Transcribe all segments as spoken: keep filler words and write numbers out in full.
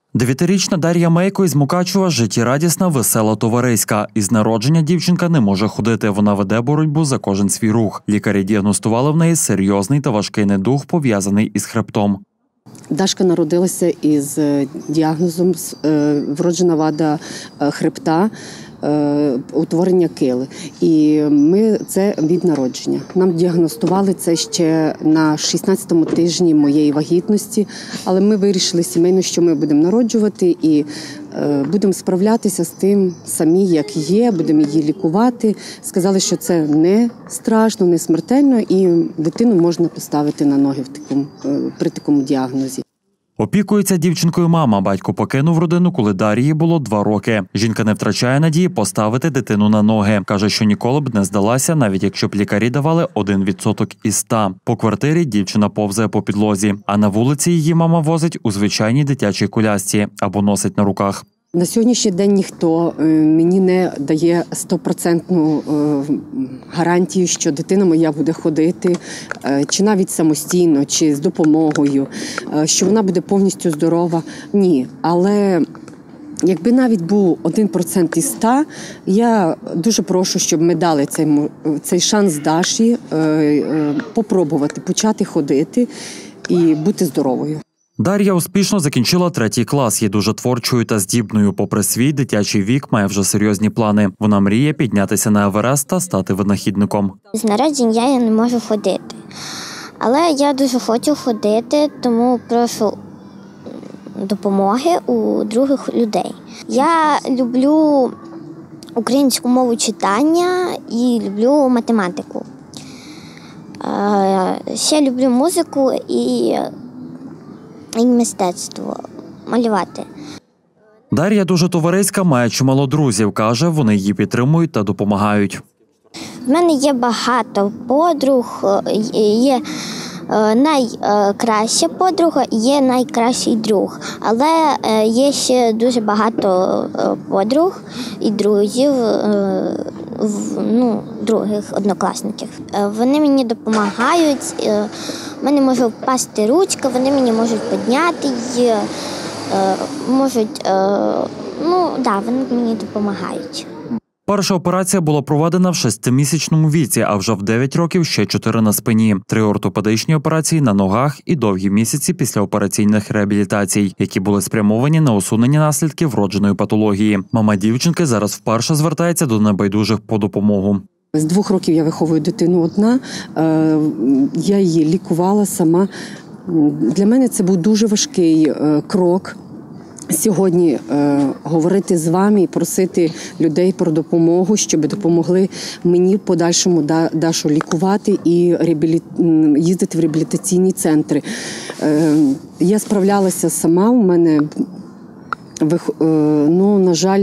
Дев'ятирічна Дар'я Мейко із Мукачева життєрадісна, весела, товариська. Із народження дівчинка не може ходити, вона веде боротьбу за кожен свій рух. Лікарі діагностували в неї серйозний та важкий недуг, пов'язаний із хребтом. Дашка народилася із діагнозом вроджена вада хребта, утворення кили. І ми це від народження. Нам діагностували це ще на шістнадцятому тижні моєї вагітності, але ми вирішили сімейно, що ми будемо народжувати і будемо справлятися з тим самі, як є, будемо її лікувати. Сказали, що це не страшно, не смертельно і дитину можна поставити на ноги в такому, при такому діагнозі. Опікується дівчинкою мама. Батько покинув родину, коли Дар'ї було два роки. Жінка не втрачає надії поставити дитину на ноги. Каже, що ніколи б не здалася, навіть якщо б лікарі давали один відсоток із ста. По квартирі дівчина повзає по підлозі, а на вулиці її мама возить у звичайній дитячій колясці або носить на руках. На сьогоднішній день ніхто мені не дає стопроцентну гарантію, що дитина моя буде ходити, чи навіть самостійно, чи з допомогою, що вона буде повністю здорова. Ні, але якби навіть був один процент із ста, я дуже прошу, щоб ми дали цей, цей шанс Даші попробувати почати ходити і бути здоровою. Дар'я успішно закінчила третій клас, є дуже творчою та здібною. Попри свій дитячий вік, має вже серйозні плани. Вона мріє піднятися на Еверест та стати винахідником. З народження я не можу ходити, але я дуже хочу ходити, тому прошу допомоги у других людей. Я люблю українську мову читання і люблю математику. Ще люблю музику і і мистецтво, малювати. Дар'я дуже товариська, має чимало друзів. Каже, вони її підтримують та допомагають. В мене є багато подруг, є найкраща подруга і є найкращий друг. Але є ще дуже багато подруг і друзів, ну, других однокласників. Вони мені допомагають, в мене може впасти ручка, вони мені можуть підняти її, можуть, ну, да, вони мені допомагають. Перша операція була проведена в шестимісячному віці, а вже в дев'ять років ще чотири на спині. Три ортопедичні операції на ногах і довгі місяці післяопераційних реабілітацій, які були спрямовані на усунення наслідків вродженої патології. Мама дівчинки зараз вперше звертається до небайдужих по допомогу. З двох років я виховую дитину одна, я її лікувала сама. Для мене це був дуже важкий крок. Сьогодні е, говорити з вами і просити людей про допомогу, щоб допомогли мені в подальшому Дашу лікувати і реабілі... їздити в реабілітаційні центри. Е, я справлялася сама, у мене, е, ну, на жаль,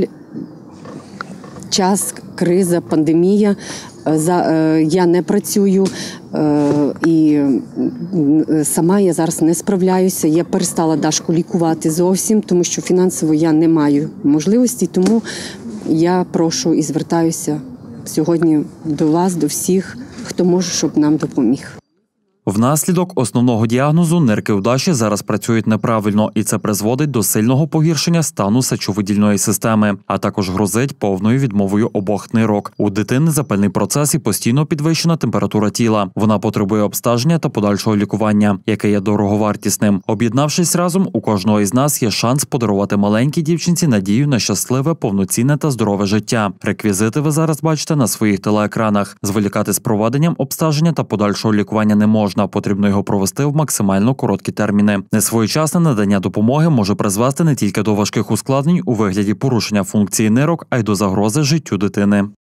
час, криза, пандемія. Я не працюю і сама я зараз не справляюся. Я перестала Дашку лікувати зовсім, тому що фінансово я не маю можливості. Тому я прошу і звертаюся сьогодні до вас, до всіх, хто може, щоб нам допоміг. Внаслідок основного діагнозу нирки у Даші зараз працюють неправильно, і це призводить до сильного погіршення стану сечовидільної системи, а також грозить повною відмовою обох нирок. У дитини запальний процес і постійно підвищена температура тіла. Вона потребує обстеження та подальшого лікування, яке є дороговартісним. Об'єднавшись разом, у кожного із нас є шанс подарувати маленькій дівчинці надію на щасливе, повноцінне та здорове життя. Реквізити ви зараз бачите на своїх телеекранах. Зволікати з проведенням обстеження та подальшого лікування не можна. Потрібно його провести в максимально короткі терміни. Несвоєчасне надання допомоги може призвести не тільки до важких ускладнень у вигляді порушення функції нирок, а й до загрози життю дитини.